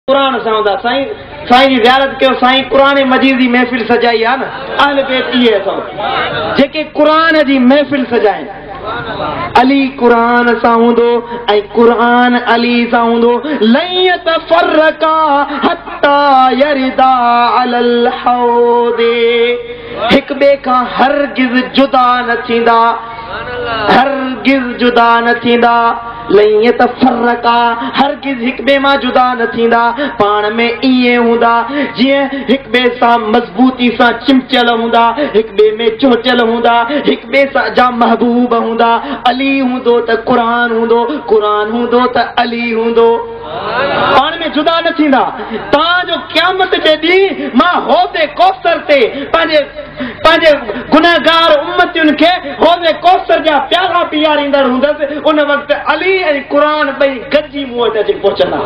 قرآن ساؤں سائیں جی زیارت کیو سائیں قرآن مجید دی محفل سجائی ہے نا اہل بیت یہ سو جے قرآن دی محفل سجائیں علی قرآن ساؤں دو اے قرآن علی ساؤں دو لن يتفرقا حتی یردا علی الحوض ایک بے کا ہرگز جدا نہ تھیندا ہرگز جدا نہ تھیندا لن يتفرقا ہرگز ایک بے ماں جدا نہ تھیندا پان میں ایے ہوندا جی ایک بے سا مضبوطی سا چمچل ہوندا ایک بے میں چوچل ہوندا ایک بے سا جا محبوب ہوندا علی ہوندو تا قرآن ہوندو قرآن ہوندو تا علی ہوندو پان میں جدا نہ تھیندا تاں جو قیامت دے دی ماں ہوتے کوثر تے پانجے گناہگار امتیوں کے ہوتے کوثر جا پیارا پیارندڑ ہوندا ان وقت علی قرآن بھئی گجی موہ تے پہنچنا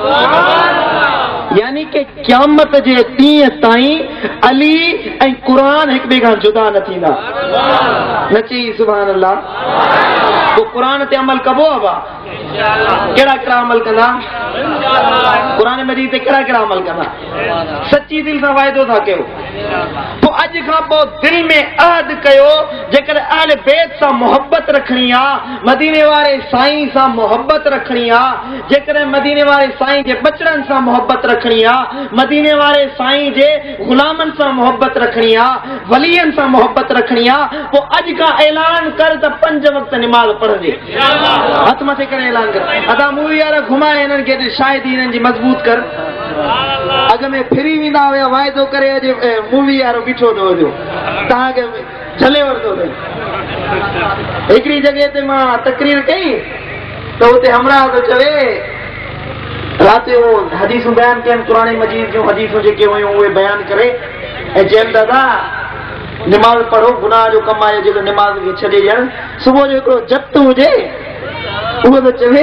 یعنی کہ قیامت جے تین تائیں علی اے قرآن ایک بے گھر جدا نہ تھیندا نچی سبحان اللہ تو قرآن تے عمل کبو ابا کیڑا کیڑا عمل کرنا قرآن مجید تے کیڑا کیڑا عمل کرنا سچی دل سے وعدو تھا کیو تو اج کھا بہت دل میں عہد کیو جے اہل بیت سا محبت رکھنی آ مدینے والے سائیں سا محبت رکھنی آ جے مدینے والے سائیں جے بچڑن سا محبت رکھنی آ مدینے والے سائیں جے غلامن سا محبت رکھنی آ ولین سا محبت رکھنی آ وہ اج کا اعلان کر تا 5 وقت نماز پڑھ دے ہاتھ متھے کر اعلان کر ادا مووی یار گھمائے انن کے شاید انن جی مضبوط کر اگر میں پھری ویندا ہویا وعدو کرے جے مووی یار بیٹھو دو جو تاں کے چلے ور دو ایکڑی جگہ تے ماں تقریر کئی تو تے ہمراہ تو چوے رات وہ حدیث بیان کین قرآن مجید جو حدیثوں جے کے ہوئے وہ بیان کرے اے جیل دادا نماز پڑھو گناہ جو کم آئے جو نماز کے چھڑے جان صبح جو ایک جت ہوجے وہ تو چوے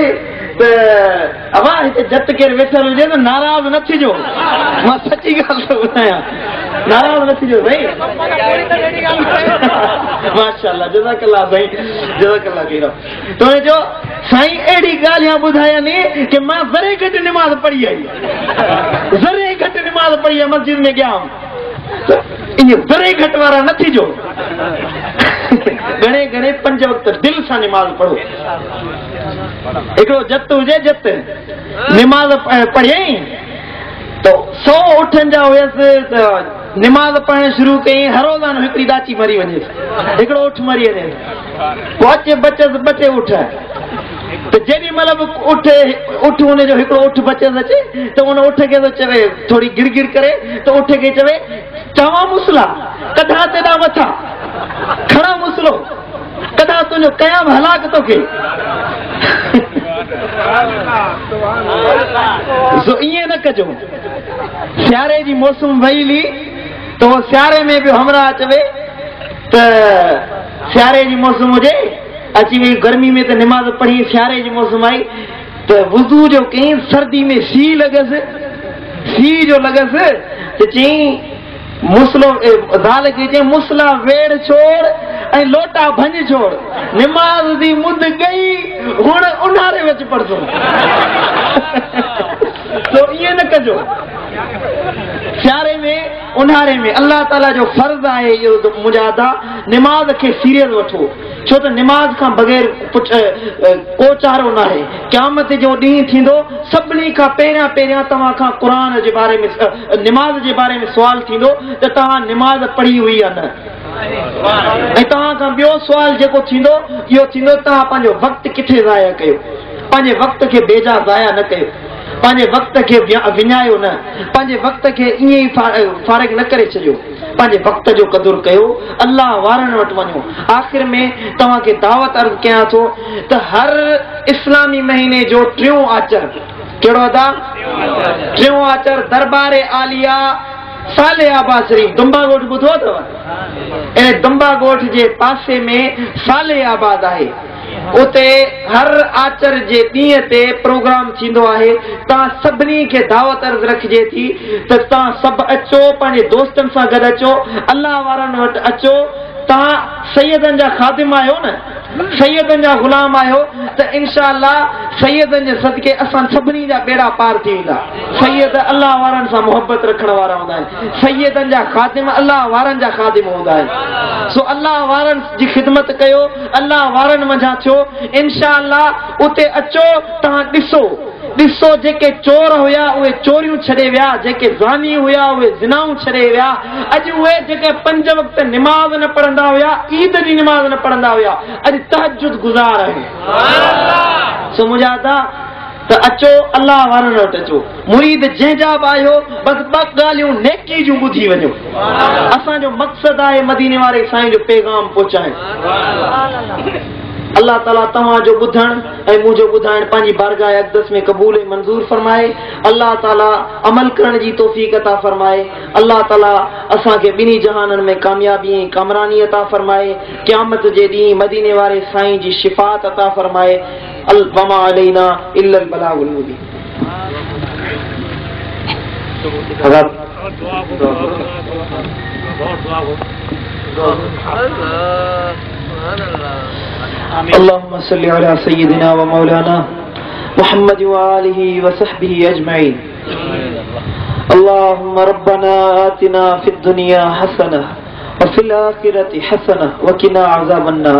ابا جت کے ویٹھل ہوجے تو ناراض نہ تھیجو ماں سچی گل تو بتایا ناراض نہ تھیجو بھائی ماشاءاللہ جزاک اللہ بھائی جزاک اللہ خیر تو جو سائیں ایڑی گالیاں بدھایا نہیں کہ ماں ذرے گھٹ نماز پڑھی آئی ذرے گھٹ نماز پڑھی ہے مسجد میں گیا ہوں ذرے گھٹ وارا نہ تھیجو گھنے گھنے 5 وقت دل سا نماز پڑھو ایکڑو جت ہوجے جت نماز پڑھیں تو 100 اٹھن جا ہوئس نماز پڑھنے شروع کہیں ہر روزانہ ہکڑی داچی مری ونے ایکڑو اٹھ مری ونے پہنچے بچے اٹھا تو جیڑی مطلب اٹھ ہونے جو ہکڑو اٹھ بچے سچے تو انہوں اٹھ کے تو چوے تھوڑی گر گر کرے تو اٹھ کے چوے چاواں مسلا کدھا تیڑا وتھا کھڑا مسلو کدھا تنجو قیام ہلاک تو کے سو یہ نہ کجو سیارے جی موسم ویلی تو وہ سیارے میں بھی ہمراہ چوے تو سیارے جی موسم ہو جائے اچھی بھی گرمی میں تو نماز پڑھی سیارے جی موسم آئی تو وضو جو کہیں سردی میں سی لگس سی جو لگس تو چہیں مسلو دال کی چہیں مسلا ویڑ چھوڑ اے لوٹا بھنج چھوڑ نماز دی مد گئی ہن انہارے وچ پڑھ دو تو یہ نہ کجو سیارے میں انہارے میں اللہ تعالیٰ جو فرض ہے یہ مجاہدہ نماز کے سیریس وٹھو چھو تو نماز کا بغیر کو چارو نہ ہے قیامت جو ڈین تھیندو سبنی کا پیریا تمہاں کا قرآن کے بارے میں نماز کے بارے میں سوال تھیندو تو تمہاں نماز پڑھی ہوئی ہے نہ تمہاں کا بیو سوال جو تھیندو یہ تھیندو تمہاں پانجو وقت کتھے ضائع کیو پانجے وقت کے بیجا ضائع نہ کیو پانجے وقت کے ونیاو نہ پانجے وقت کے این فارغ نہ کرے چھجو پانجے وقت جو قدر کیو اللہ وارن وٹ ونو آخر میں تمہاں کے دعوت عرض کیا تو ہر اسلامی مہینے جو 3 آچر کیڑو دا 3 آچر دربار عالیہ سالے آباد شریف دمبا گوٹھ بدھو تو اے دمبا گوٹھ جے پاسے میں سالے آباد آئے اتے ہر آچر جے ڈینہں تے پروگرام تھیندو ہے تا سبنی کے دعوت عرض رکھجے تھی تے تا سب اچو پنجے دوستن سان گڈ اچو اللہ وارن وٹ اچو تا سیدن جا خادم آیو نا सैयदनि जा गुलाम आहियो त इंशाअल्लाह सैयदनि जे सदके असां सभिनी जा बेड़ा पार थी वेंदा। सैयद अल्लाह वारनि सां मोहबत रखण वारा हूंदा आहिनि। सैयदनि जा ख़ादिम अल्लाह वारनि जा ख़ादिम हूंदा आहिनि। सो अल्लाह वारनि जी ख़िदमत कयो, अल्लाह वारनि मंझां थियो। इंशाअल्लाह उते अचो, तव्हां ॾिसो जेके चोर हुया उहे चोरियूं छॾे विया, जेके ज़ानी हुया उहे ज़िनाऊं छॾे विया। अॼु उहे जेके 5 वक़्त निमाज़ न पढ़ंदा हुया, ईद जी निमाज़ न पढ़ंदा हुया, अॼु तहज्जुद गुज़ार आहिनि। सो मुंहिंजा त अचो अल्लाह वारनि वटि अचो। मुरीद जंहिंजा बि आहियो बसि 2 ॻाल्हियूं नेकी जूं ॿुधी वञो। असांजो मक़सदु आहे मदीने वारे साईं जो पैगाम पहुचाइण। अल्लाह ताला तव्हांजो ॿुधण ऐं मुंहिंजो ॿुधाइण पंहिंजी बारगाह अक़दस में क़बूल ऐं मंज़ूर फरमाए। अल्लाह ताला अमल करण जी तौफ़ीक़ अता फरमाए। अल्लाह ताला असांखे ॿिन्ही जहाननि में कामयाबी ऐं कामरानी अता फरमाए। क़यामत जे ॾींहुं मदीने वारे साईं जी शिफ़ात अता फरमाए। वमा अलैना इल्लल बलागुल मुबीन। اللهم صل على سيدنا ومولانا محمد وآله وصحبه أجمعين. اللهم ربنا آتنا في الدنيا حسنة وفي الآخرة حسنة وقنا عذاب النار.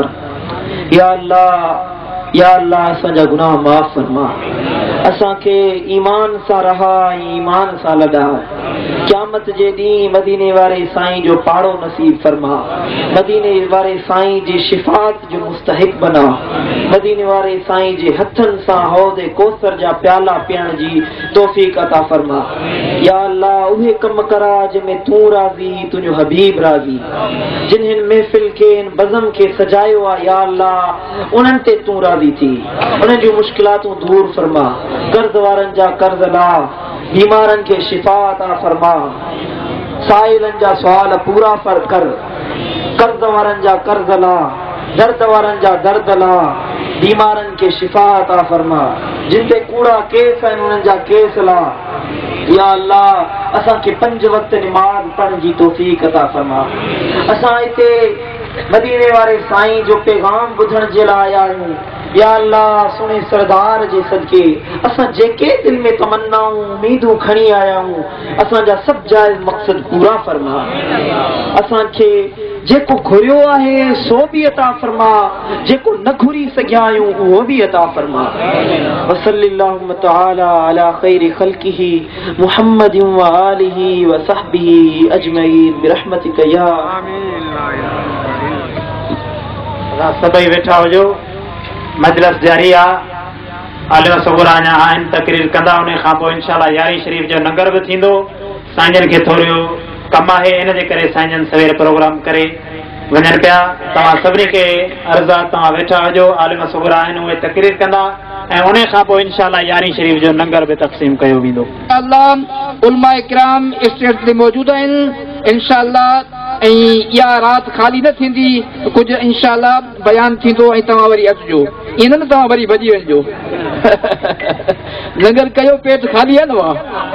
या अल्लाह असांजा गुनाह माफ़ फरमा। असांखे ईमान सां रहा, ईमान सां लॾा। क़यामत जे ॾींहुं मदीने वारे साईं जो पाड़ो नसीब फरमा। मदीने वारे साईं जी शिफ़ात जो मुस्तहिक बना। मदीने वारे साईं जे हथनि सां हौद कौसर जा प्याला पीअण जी तौफ़ीक़ अता फरमा। या अल्लाह उहे कम करा जंहिंमें तूं राज़ी, तुंहिंजो हबीब राज़ी। जिन्हनि महफ़िल खे बज़म खे सजायो आहे या अल्लाह उन्हनि ते तूं राज़ी थी। उन्हनि जूं मुश्किलातूं दूर फरमा। कर्ज़ वारनि जा कर्ज़ ला, बीमारनि खे शिफ़ा अता फरमा। साइलनि जा सुवाल पूरा कर। कर्ज़ वारनि जा कर्ज़ ला, दर्द वारनि जा दर्द ला, बीमारनि खे शिफ़ा अता फरमा। जिन ते कूड़ा केस आहिनि उन्हनि जा केस ला। या अल्लाह असांखे 5 वक़्त निमाज़ पढ़ण जी तौफ़ीक़ अता फरमा। असां हिते मदीने वारे साईं जो पैगाम ॿुधण जे लाइ आया आहियूं। या अल्लाह सुने सरदार जे सदके असां जेके दिल में तमन्नाऊं उम्मीदूं खणी आया आहियूं, असांजा सभु जाइज़ मक़सद पूरा फरमा। असांखे जेको घुरियो आहे सो बि अता फरमा, जेको न घुरी सघिया आहियूं उहो बि अता फरमा। वसल्लल्लाहु तआला अला खैरि ख़ल्क़िही मुहम्मदिन व आलिही व सहबिही अजमईन बिरहमतिक या आमीन। सभई वेठा हुजो, मजलिस जारी आहे। आलिम सगुरा अञा आहिनि, तकरीर कंदा। उन खां पोइ इंशाअल्लाह यारी शरीफ़ जो लंगर बि थींदो। साईंजन खे थोरो कमु आहे, इन जे करे साईंजन सवेर प्रोग्राम करे वञनि पिया। तव्हां सभिनी खे अर्ज़ु आहे, तव्हां वेठा हुजो। आलिम सगुरा आहिनि, उहे तकरीर कंदा ऐं उन खां पोइ इंशाअल्लाह यारी शरीफ़ जो लंगर बि तक़सीम कयो वेंदो। अल्लाह उलमा इकराम स्टेज ते मौजूद आहिनि इंशाअल्लाह। ऐं इहा राति ख़ाली न थींदी, कुझु इंशाअल्लाह बयान थींदो ऐं तव्हां वरी अचिजो। ईअं न तव्हां वरी भॼी वञिजो। लंगर कयो, पेट खाली आहे न उहा,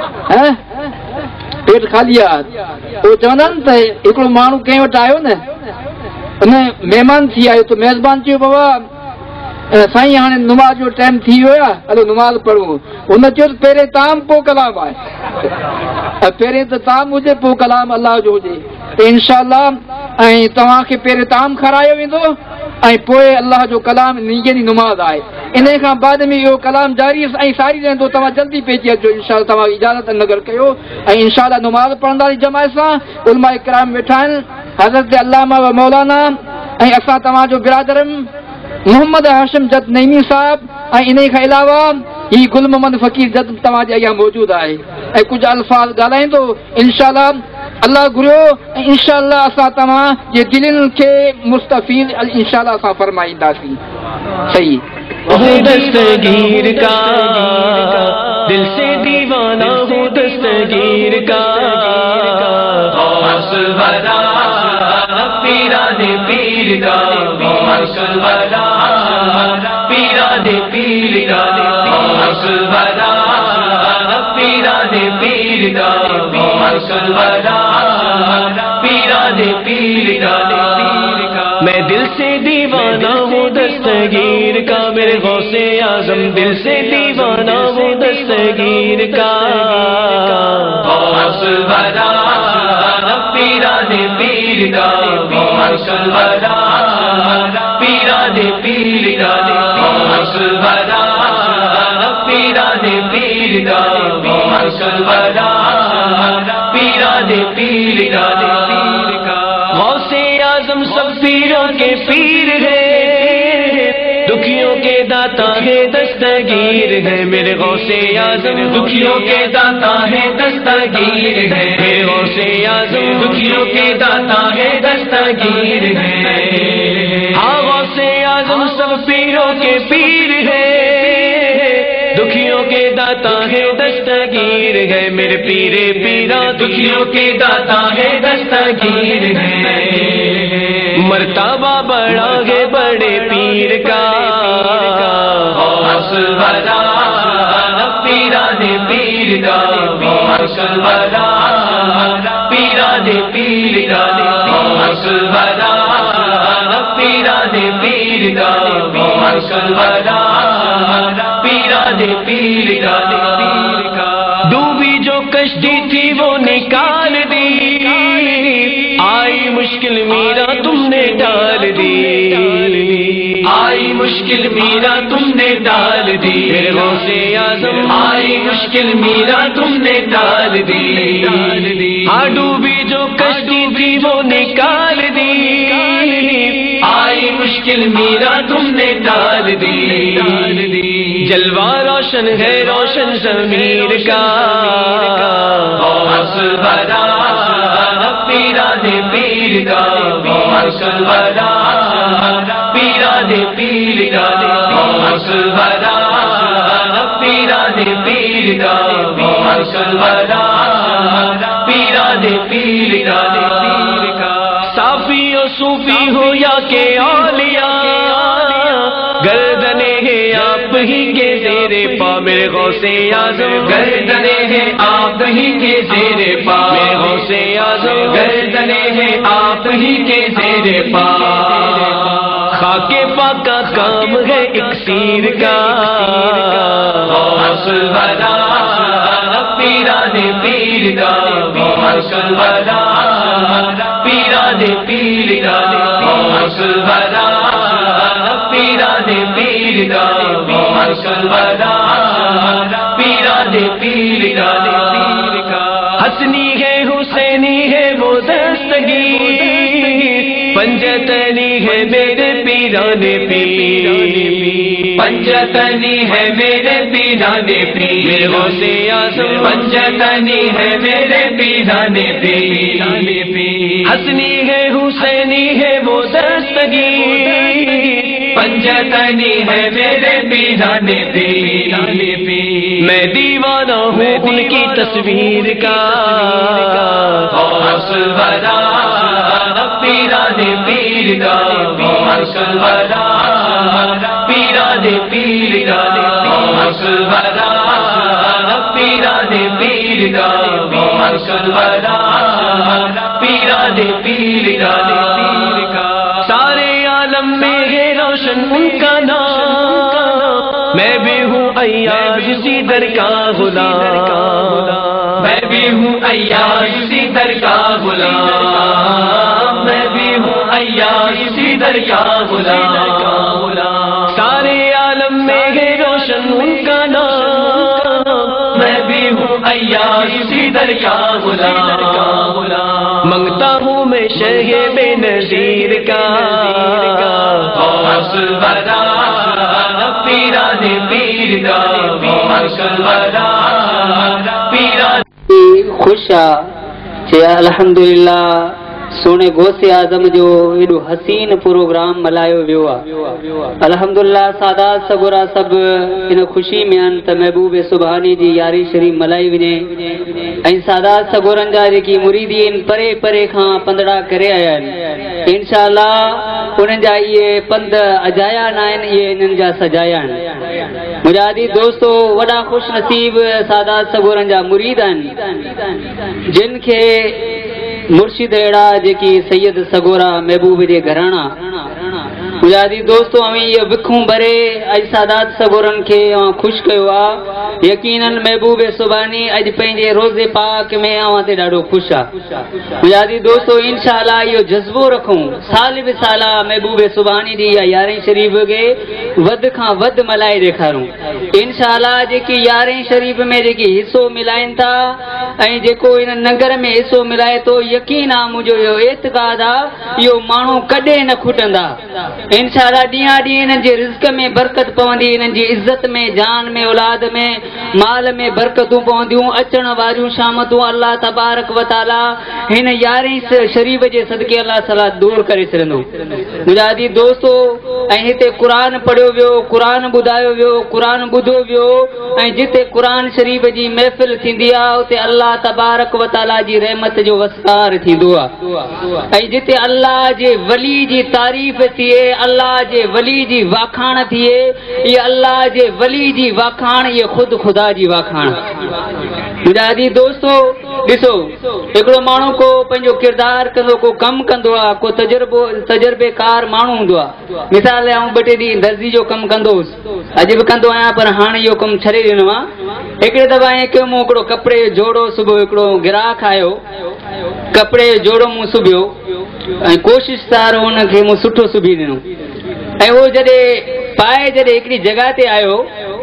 पेट खाली आहे। उहो चवंदा आहिनि त हिकिड़ो माण्हू कंहिं वटि आयो न, उन महिमान थी आयो त मेज़बान चयो बाबा साईं हाणे नुमाज़ जो टाइम थी वियो आहे, हलो नुमाज़ पढ़ूं। हुन चयो त पहिरें ताम पोइ कलाम आहे। पहिरें त ताम हुजे पोइ कलाम अलाह जो हुजे त इंशाअल्लाह। ऐं तव्हांखे पहिरें ताम खारायो वेंदो ऐं पोइ अलाह जो कलाम नीजे ॾींहुं नुमाज़ आहे। इन खां बाद में इहो कलाम जारी ऐं सारी रहंदो। तव्हां जल्दी पइजी अचो इंशाअल्लाह। तव्हां इजाज़त नगर कयो ऐं इंशाअल्लाह नुमाज़ पढ़ंदासीं जमात सां। उलमा इकराम वेठा आहिनि, हज़रत अल्लामा व मौलाना ऐं असां तव्हांजो बिरादरम मोहम्मद हाशिम जद नईमी साहब। ऐं इन खां अलावा ही गुल मोहम्मद फ़कीर जद तव्हांजे अॻियां मौजूदु आहे ऐं कुझु अल्फाज़ ॻाल्हाईंदो इंशाअल्लाह। अल्लाह घुरियो ऐं इंशाअल्लाह असां तव्हां जे दिलनि खे मुस्तफ़ीद इंशाअल्लाह असां फरमाईंदासीं। सही दस्तगीर का दिल से दीवाना हो दस्तगीर का पीराने पीर का पीराने पीर का पीराने पीर का पीराने पीर का मैं दिल से दीवाना हूँ। دستگیر کا، میرے غوث اعظم دل سے دیوانہ ہوں دستگیر کا. غوث الورا پیران پیر کا، غوث الورا پیران پیر کا، غوث الورا پیران پیر کا، غوث الورا پیران پیر کا. غوث اعظم سب پیروں کے پیر ہے، دکھیوں کے داتا ہے دستگیر ہے. میرے غوث اعظم دکھیوں کے داتا ہے دستگیر ہے. میرے غوث اعظم دکھیوں کے داتا ہے دستگیر ہے. ہاں غوث اعظم سب پیروں کے پیر ہے، دکھیوں کے داتا ہے دستگیر ہے. میرے پیرے پیرا دکھیوں کے داتا ہے دستگیر ہے. مرتبہ بڑا ہے بڑے پیر کا، غوث الورا پیران پیر کا، غوث الورا پیران پیر کا، غوث الورا پیران پیر کا، غوث الورا پیران پیر کا. ڈوبی جو کشتی تھی وہ نکال دی، آئی مشکل میرا تم نے ڈال دی، آئی مشکل میرا تم نے ڈال دی. میرے غوث اعظم آئی مشکل میرا تم نے ڈال دی. ہاں ڈوبی جو کشتی تھی وہ نکال دی، آئی مشکل میرا تم نے ڈال دی. جلوہ روشن ہے روشن ضمیر کا، غوث الورا پیران پیر کا، غوث الورا پیران پیر کا، غوث الورا پیران پیر کا، غوث الورا پیران پیر کا. صافی و صوفی ہو یا کہ اولیاء، گردنے ہیں آپ ہی کے زیر پا. میرے غوث اعظم گردنے ہیں آپ ہی کے زیر پا. میرے غوث اعظم گردنے ہیں آپ ہی کے زیر پا. خاک پاک کا کام ہے اکسیر کا، غوث الورا پیران پیر کا، غوث الورا پیران پیر کا، غوث الورا پیران پیر کا، غوث الورا پیران پیر کا. حسنی ہے حسینی ہے وہ دستگیر، پنجتنی ہے میرے پیران پیر، پنجتنی ہے میرے پیران پیر. میرے غوث اعظم پنجتنی ہے میرے پیران پیر. حسنی ہے حسینی ہے وہ دستگیر، پنجتنی ہے میرے پیران پیر. میں دیوانہ ہوں ان کی تصویر کا، غوث الورا پیران پیر کا، غوث الورا پیران پیر کا، غوث الورا پیران پیر کا، غوث الورا پیران پیر کا. سارے عالم میں ہے روشن ان کا نام، میں بھی ہوں ایاز اسی در کا غلام، میں بھی ہوں ایاز اسی در کا غلام، میں بھی ہوں ایاز اسی در کا غلام. سارے عالم میں ہے روشن ان کا نام، میں بھی ہوں ایاز اسی در کا غلام. منگتا ہوں میں شہ بے نظیر کا، غوث الورا پیران پیر کا، غوث الورا پیران. خوشا کہ الحمدللہ سونے غوث اعظم جو ایڈو حسین پروگرام ملائیو ویو ہے. الحمدللہ سادات سگورا سب ان خوشی میں انت محبوب سبحانی جی یاری شریف ملائی ونے. این سادات سگورن جا جی مریدین پرے پرے کھاں پندڑا کرے آیا. انشاءاللہ انہن جا یہ پند اجایا نائن یہ انہن جا سجایا. مجادی دوستو وڈا خوش نصیب سادات سگورن جا مریدن جن کے مرشد ایڑا جی سید سگورا محبوب جے گھرانا मुजादी दोस्तों हमें ये विखूं भरे अज सादात सगोरन के खुश कयो आ यकीनन महबूब सुबानी अज पंहिंजे रोज़े पाक में ते ॾाढो खुश आ मुजादी दोस्तों इंशाअल्लाह यो जज्बो रखूं साल बि साला महबूब सुबानी जी या 11 शरीफ के वध खां वध मल्हाए ॾेखारूं इंशाअल्लाह जेकी 11 शरीफ में जेकी हिस्सो मिलाइन था ऐं जेको इन नगर में हिस्सो मिलाए तो यकीन आ मुंहिंजो यो एतकाद आ यो माण्हू कॾहिं न खुटंदा इंशाअल्लाह ॾींहं ॾींहं इन्हनि जे रिज़्क में बरकत पवंदी इन्हनि जी इज़त में जान में औलाद में माल में बरकतूं पवंदियूं अचण वारियूं शामतूं अल्लाह तबारक व तआला हिन 11 शरीफ जे सदके अल्लाह ताला दूर करे छॾंदो मुजादी दोस्तों ऐं हिते क़ुरान पढ़ियो वियो क़ुरान ॿुधायो वियो क़ुरान ॿुधो वियो ऐं जिते क़ुरान शरीफ जी महफ़िल थींदी आहे उते अल्लाह तबारक व तआला जी रहमत जो वसकार थींदो आहे ऐं जिते अल्लाह जे वली जी तारीफ़ थिए अल्लाह जे वली जी वाखाण थिए ये अल्लाह जे वली जी वाखाण ये खुद खुदा जी वाखाण मुजादी दोस्तों ॾिसो हिकिड़ो माण्हू को पंहिंजो किरदार कंदो को कमु कंदो आहे को तजुर्बेकार माण्हू हूंदो आहे मिसाल आउं 2 ॾींहं दर्जी जो कमु कंदो हुउसि अॼु बि कंदो आहियां पर हाणे इहो कमु छॾे ॾिनो आहे हिकिड़े दफ़ा ईअं कयो मूं हिकिड़ो कपिड़े जो जोड़ो सुबुह हिकिड़ो ग्राहक आयो कपिड़े जो जोड़ो मूं सिबियो ऐं कोशिशि सां हुनखे मूं सुठो सिबी ॾिनो ऐं उहो जॾहिं पाए जॾहिं हिकिड़ी जॻह ते आयो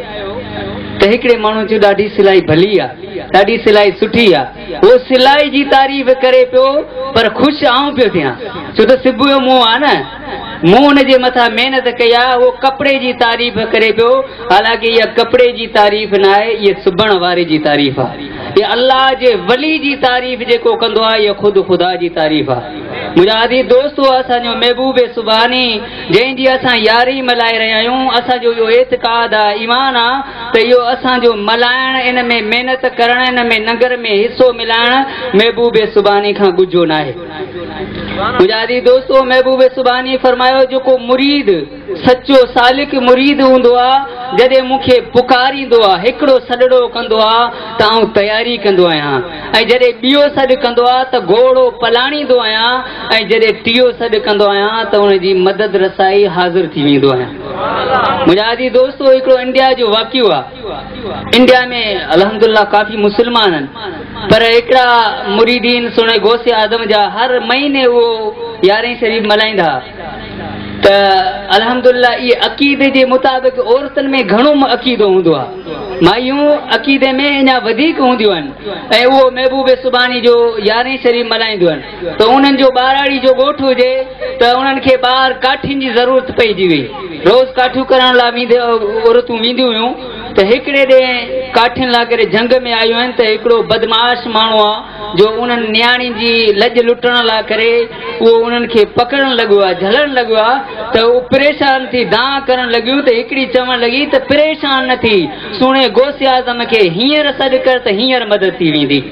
त हिकिड़े माण्हू चयो ॾाढी सिलाई भली आहे ॾाढी सिलाई सुठी आहे उहो सिलाई जी तारीफ़ करे पियो पर ख़ुशि आऊं पियो थियां छो त सिबियो मूं आहे न मूं हुनजे मथां महिनत कई आहे उहो कपिड़े जी तारीफ़ करे पियो हालांकि इहा कपिड़े जी तारीफ़ न आहे इहा सिबण वारे जी तारीफ़ आहे इहा अल्लाह जे वली जी तारीफ़ जेको कंदो आहे इहा ख़ुदि ख़ुदा जी तारीफ़ आहे मुजादी दोस्तों असांजो महबूब सुबानी जंहिंजी असां यारी मल्हाए रहिया आहियूं असांजो इहो एतकाद आहे ईमान आहे त इहो असांजो मल्हाइण इन में महिनत करण इन में नगर में हिस्सो मिलाइण महबूब सुबानी खां गुझो न आहे मुजादी दोस्तों महबूब सुबानी फरमायो जेको मुरीद सचो सालिक मुरीद हूंदो आहे जॾहिं मूंखे पुकारींदो आहे हिकिड़ो सॾड़ो कंदो आहे त आउं तयारी कंदो आहियां ऐं जॾहिं ॿियो सॾु कंदो आहे त घोड़ो पलाणींदो आहियां ऐं जॾहिं टियों सॾु कंदो आहियां त हुनजी मदद रसाई हाज़िर थी वेंदो आहियां मुजादी दोस्तों हिकिड़ो इंडिया जो वाक़ियो आहे इंडिया में अल्हम्दुलिल्लाह काफ़ी मुस्लमान आहिनि पर हिकिड़ा मुरीदीन सुणे गौसे आज़म जा हर महीने उहो 11 शरीफ मल्हाईंदा त अल्हम्दुलिल्लाह इहे अक़ीदे जे मुताबिक़ औरतुनि में घणो अक़ीदो हूंदो आहे मायूं अक़ीदे में अञा वधीक हूंदियूं आहिनि ऐं उहो महबूब सुबानी जो 11 शरीफ मल्हाईंदियूं आहिनि त उन्हनि जो ॿाराड़ी जो ॻोठु हुजे त उन्हनि खे ॿाहिरि काठियुनि जी ज़रूरत पइजी वई रोज़ काठियूं करण लाइ औरतूं वेंदियूं हुयूं त हिकिड़े ॾींहुं काठियुनि लाइ करे जंग में आयूं आहिनि त हिकिड़ो बदमाश माण्हू आहे जो उन्हनि नियाणी जी लॼ लुटण लाइ करे उहो उन्हनि खे पकड़ण लॻो आहे झलण लॻो आहे त उहो परेशान थी दांह करण लॻियूं त हिकिड़ी चवण लॻी त परेशान न थी सुणे गौसे आज़म खे हींअर सॾु कर त हींअर मदद थी वेंदी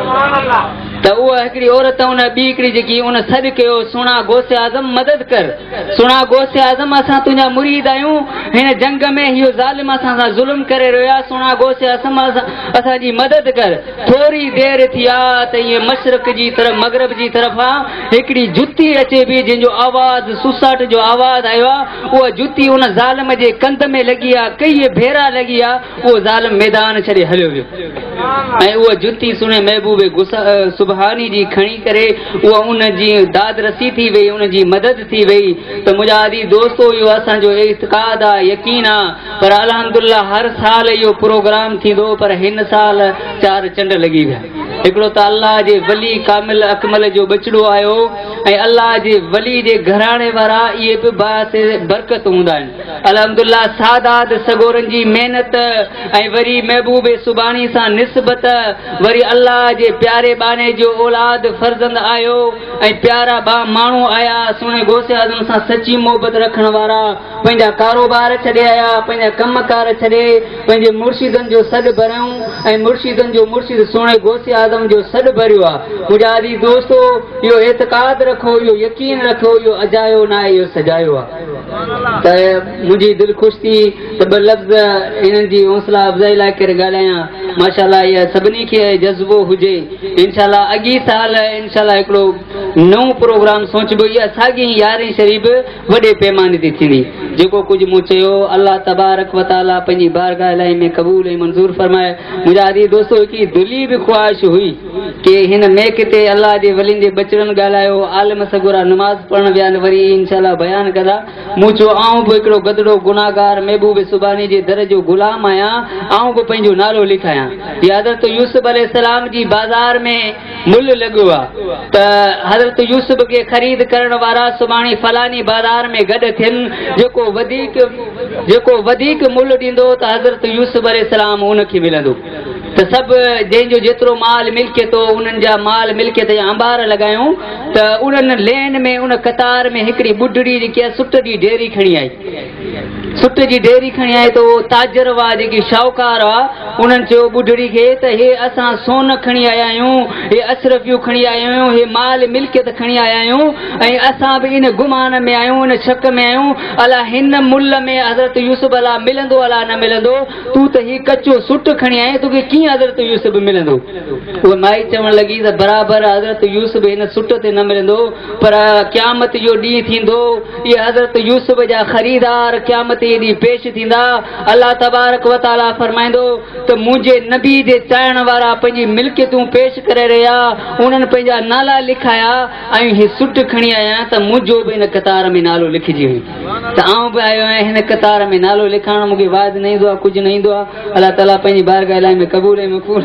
त उहा हिकिड़ी औरत उन ॿी हिकिड़ी जेकी उन सॾु कयो सुणा गौसे आज़म मदद कर सुणा गौसे आज़म असां तुंहिंजा मुरीद आहियूं हिन जंग में इहो ज़ालिम असां सां ज़ुल्म करे रहियो आहे सुणा गौसे आज़म असांजी मदद कर थोरी देरि थी आहे त ईअं मशरक़ जी तरफ़ मगरब जी तरफ़ आहे हिकिड़ी जुती अचे पई जंहिंजो आवाज़ सुसाट जो आवाज़ आयो आहे उहा जुती उन ज़ालिम जे कंध में लॻी आहे कई भेरा लॻी आहे उहो ज़ालिम मैदान छॾे हलियो वियो ऐं उहा जुती सुणे महबूब सुबहानी जी खणी करे उहा उन जी दाद रसी थी वई उन जी मदद थी वई त मुजादी दोस्तो इहो असांजो इत्क़ाद आहे यकीन आहे पर अल्हम्दुलिल्लाह हर साल इहो प्रोग्राम थींदो पर हिन साल 4 चंड लॻी विया हिकिड़ो त अल्लाह जे वली कामिल अकमल जो बचड़ो आयो ऐं अल्लाह जे वली जे घराणे वारा इहे बि बास बरकत हूंदा आहिनि अल्हम्दुलिल्लाह सादात सगोरनि जी महिनत ऐं वरी महबूब सुबानी सां निस्बत वरी अल्लाह जे प्यारे बाने जो औलाद फर्ज़ंद आयो ऐं प्यारा माण्हू आया सुणे गौसे आज़म सां सची मोहबत रखण वारा पंहिंजा कारोबार छॾे आया पंहिंजा कमकार छॾे पंहिंजे मुर्शिदनि जो सॾु भरियूं ऐं मुर्शिदनि जो मुर्शिद सुणे गौसे आज़म जो सॾु भरियो आहे मुजादी दोस्तो इहो एतक़ाद रखो इहो यकीन रखो इहो अजायो न आहे इहो सजायो आहे تو مجھے دل خوش تھی تو ب لفظ ان کی حوصلہ افزائی لا کر ॻाल्हायां ماشاءاللہ یہ سبنی کے جذبو ہوجے انشاءاللہ اگی سال انشاءاللہ ایکڑو نو پروگرام سوچبو یہ ساگی 11 شریف وڈے پیمانے تے تھینی جکو کچھ مو چیو اللہ تبارک و تعالی پنجی بارگاہ الہی میں قبول و منظور فرمائے مجھا عزیز دوستو کی دلی بھی خواہش ہوئی کہ ہن میک تے اللہ دے ولین دے بچڑن ڳالهايو عالم سگورا نماز پڑھن بیان وری انشاءاللہ بیان کدا مجھو آؤں بھی ایکڑو گدڑو گناہگار محبوب سبحانی جے در جو غلام آیا آؤں کو پنجو نالو لکھایا یہ حضرت یوسف علیہ السلام جی بازار میں مل لگوا تو حضرت یوسف کے خرید کرن وارا سبحانی فلانی بازار میں گڈ تھن جکو ودیک مل ڈیندو تو حضرت یوسف علیہ السلام ان کے ملندو تو سب جن جو جترو مال ملکے تو انن جا مال ملکے تو انبار لگایوں تو انن لین میں ان قطار میں ہکڑی بڈڑی جی سٹ جی ڈیری کھڑی آئی سٹ جی ڈیری کھڑی آئی تو تاجر وا جی شاہوکار وا انن چو بڈڑی کے تو یہ اساں سون کھڑی آیا ہوں یہ اشرفیو کھڑی آیا ہوں یہ مال ملکیت کھڑی آیا ہوں اساں بھی ان گمان میں آیوں ان شک میں آیوں اللہ ہن مل میں حضرت یوسف اللہ ملندو اللہ نہ ملندو تو ته ہی کچو سٹ کھڑی آئے تو کہ کی حضرت یوسف ملندو وہ مائی چون لگی تو برابر حضرت یوسف ان سٹ تے نہ ملندو پر قیامت جو ڈی تھیندو یہ حضرت یوسف جا خریدار قیامت دی پیش تھیندا اللہ تبارک و تعالی فرمائندو تو مجھے نبی دے چاہن وارا پنجی ملکیتوں پیش کرے رہیا انہن پنجا نالا لکھایا ایं ہی سٹ کھڑی آیا تو مجھو بھی ان قطار میں نالو لکھ جی ہوئی تو آؤں بھی آئے ہیں ان قطار میں نالو لکھانا مجھے واض نہیں دعا کچھ نہیں دعا اللہ تعالیٰ پنجی بارگاہ الہی میں قبول ہے مقبول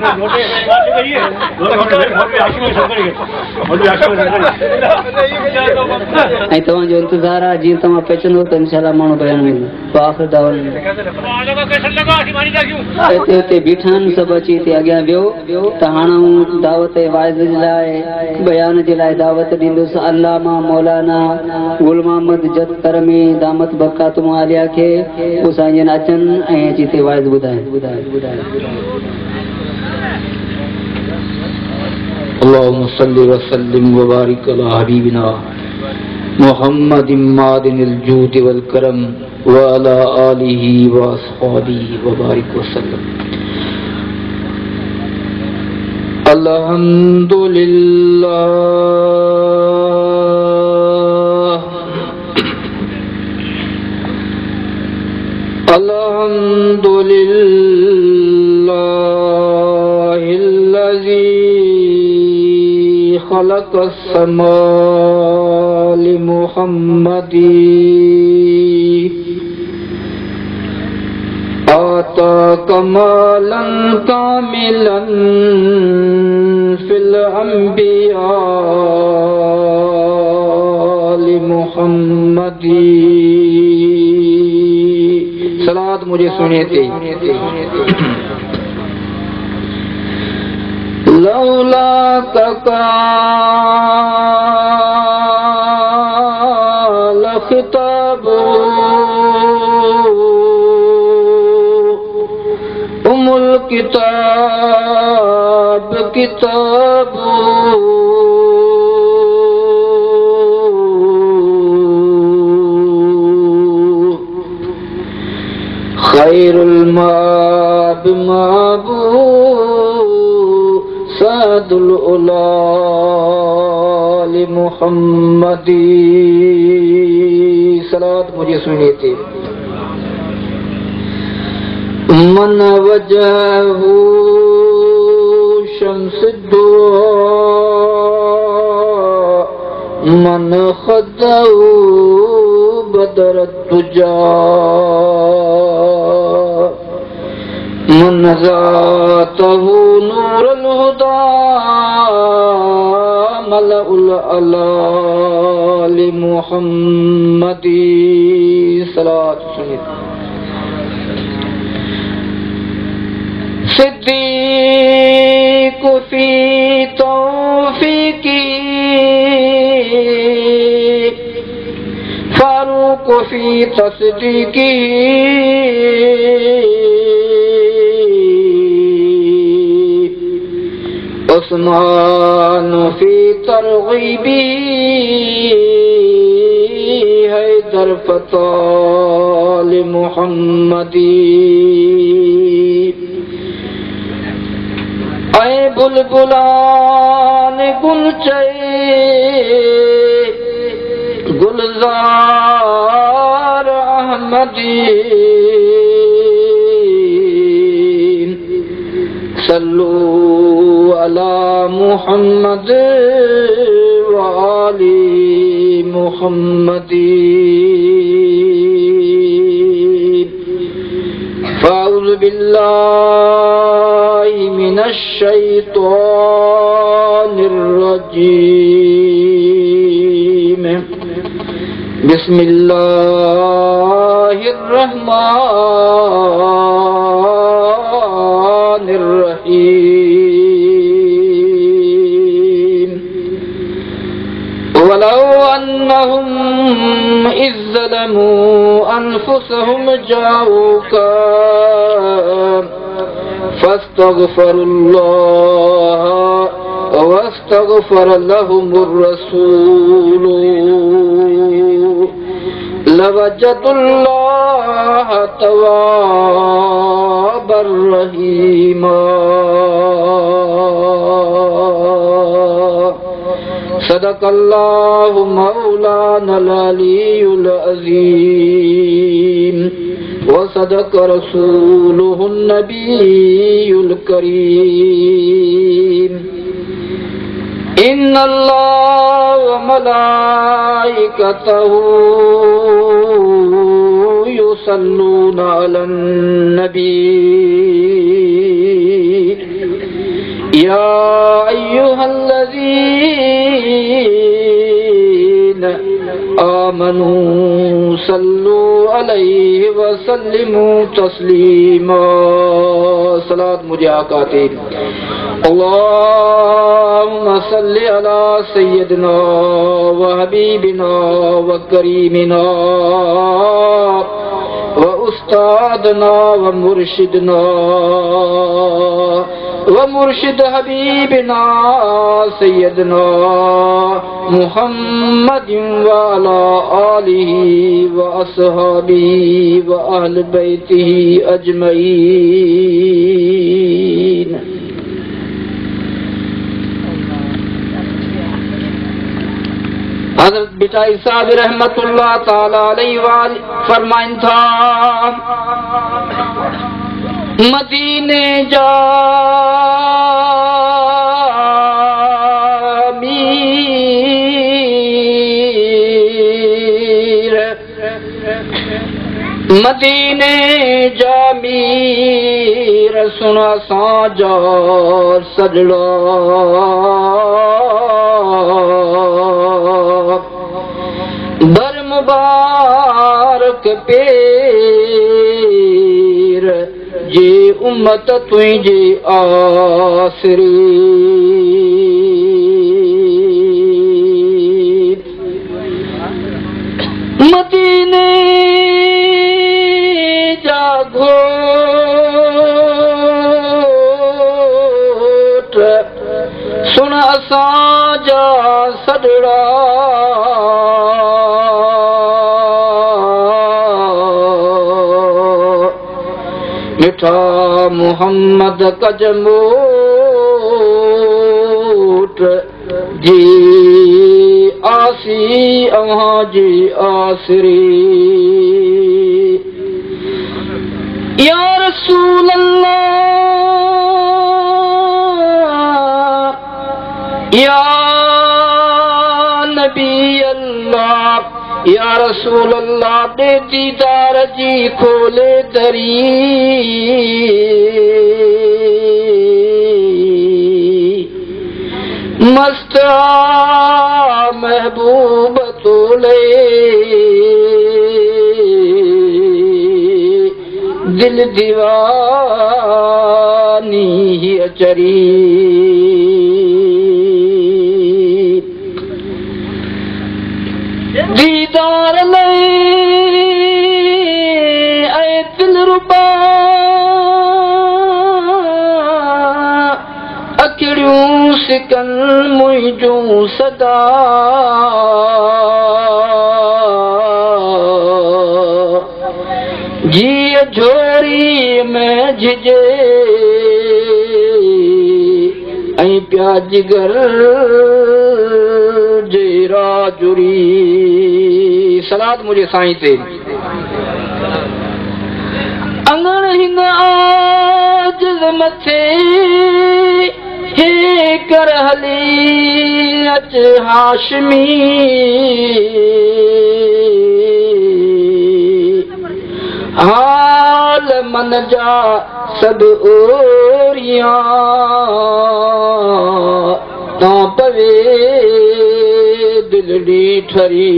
ऐं तव्हां जो इंतज़ार आहे जीअं तव्हां पहुचंदो त इंशाअल्लाह माण्हू बयान में आख़िर दावत हिते हुते बीठा आहिनि सभु अची हिते अॻियां वियो त हाणे दावत वाइज़ जे लाइ बयान जे लाइ दावत ॾींदुसि अल्लामा मौलाना गुल मोहम्मद जत करमी दामत बरकातुम आलिया खे हू साईं जन अचनि ऐं अची हिते वाइज़ ॿुधाइनि اللهم صل وسلم وبارك على حبيبنا محمد معدن الجود والكرم وعلى آله وأصحابه وبارك وسلم الحمد لله الحمد لله الذي خلق السماء لمحمد آتا کمالا کاملا فی الانبیاء لمحمد صلوات مجھے سنے تھے لولا قال خطاب الكتاب كتاب خير الماب مابو سعد الأولى لمحمد صلوات مجھے سنی تھی من وجهه شمس الضوء من خده بدر الدجى من ذاته نور الهدى ملأ الأعلى لمحمد صلاة سنید صدیق فی توفیقی فاروق فی تصدیقی عثمان فی ترغیبی حیدر فتال محمدی اے بلبلان گلچے گلزار احمدی صلو علی محمد وآل محمدی فاعوذ باللہ من الشیطان الرجیم بسم اللہ الرحمن الرحیم ولو انہم اذ ظلموا انفسهم جاؤوك فاستغفروا الله واستغفر لهم الرسول لوجدوا الله توابا رحيما صدق الله مولانا العلي العظيم وصدق رسوله النبي الكريم إن الله وملائكته يصلون على النبي يا أيها الذين آمنوا صلوا عليه وسلموا تسليما صلاة مجھے آقا کی اللهم صل على سيدنا وحبيبنا وكريمنا وأستاذنا ومرشدنا ومرشد حبيبنا سيدنا محمد وعلى آله وأصحابه وأهل بيته أجمعين حضرت بٹائی صاحب رحمت اللہ تعالی علیہ وآلہ فرمائن تھا مدینے جا میر مدینے جا میر سنا ساجار سجڑا در مبارک پیر جی امت تجھے آسری مدینے جاگو سنا ساجا سدڑا مٹھا محمد کجموٹ جی آسی اوہاں جی آسری یا رسول اللہ یا نبی اللہ یا رسول اللہ دے دیدار جی کھولے دری مستہ محبوب تولے دل دیوانی ہی اچری دیدار لے اے دل ربا اکڑیوں سکن مجھوں صدا جی جھوری میں جھجے ऐं पिया जिगर जेरा जुरी सलाद मुझे साईं ते अंगण हिन आजिज़ मथे हे कर हली अच हाशमी हाल मन जा सब ओरियां ना पवे दिल ॾीठरी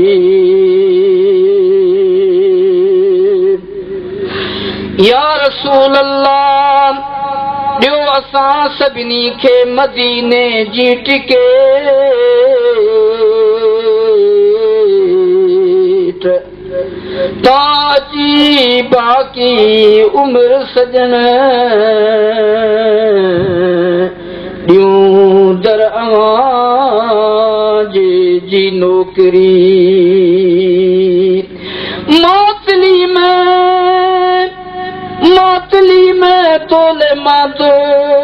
या रसूल अल्लाह ॾियो असां सभिनी खे मदीने जी टिकेट ताजी बाकी उम्र सजन ॾियूं दर अवां जी नौकरी मातली में तोले मातो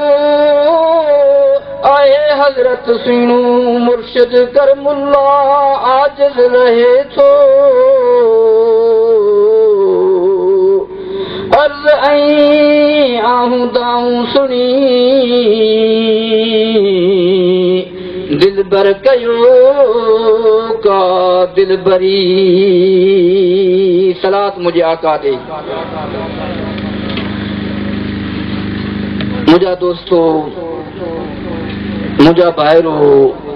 आए हजरत सुनू मुर्शिद कर मुल्ला आजिज़ रहे थो अर्ज़ ऐं आहूं दाऊं सुनी दिल बर कयो का दिल बरी सलात मुझे आका दे मुझा दोस्तों मुझा भाइरो